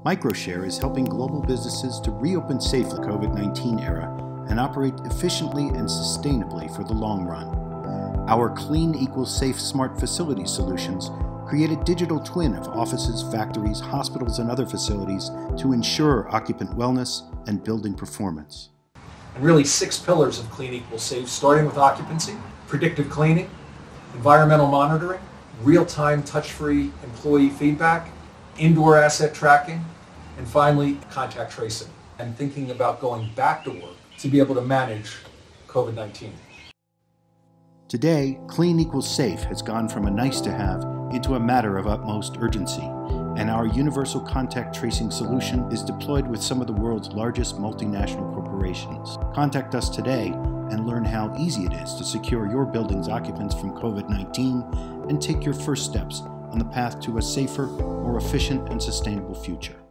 Microshare is helping global businesses to reopen safely in the COVID-19 era and operate efficiently and sustainably for the long run. Our Clean Equals Safe Smart Facility solutions create a digital twin of offices, factories, hospitals, and other facilities to ensure occupant wellness and building performance. And really 6 pillars of Clean Equals Safe, starting with occupancy, predictive cleaning, environmental monitoring, real-time touch-free employee feedback, indoor asset tracking, and finally, contact tracing. And thinking about going back to work to be able to manage COVID-19. Today, Clean Equals Safe has gone from a nice-to-have into a matter of utmost urgency, and our universal contact tracing solution is deployed with some of the world's largest multinational corporations. Contact us today and learn how easy it is to secure your building's occupants from COVID-19 and take your first steps on the path to a safer, more efficient, and sustainable future.